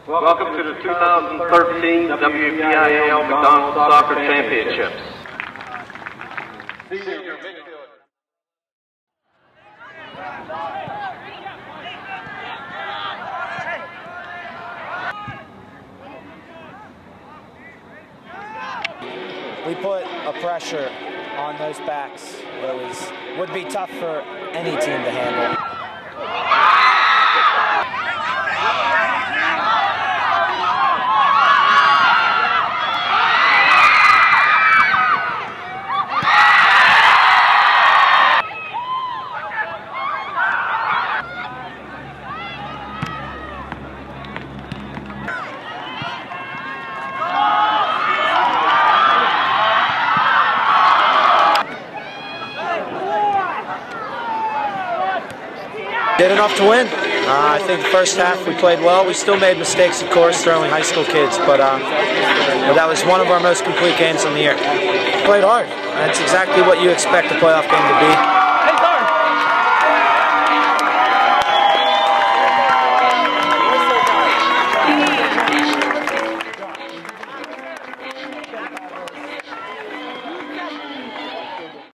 Welcome to the 2013 WPIAL McDonald's Soccer Championships. We put a pressure on those backs that would be tough for any team to handle. Did enough to win. I think the first half we played well. We still made mistakes, of course, throwing high school kids, but that was one of our most complete games in the year. Played hard. That's exactly what you expect a playoff game to be.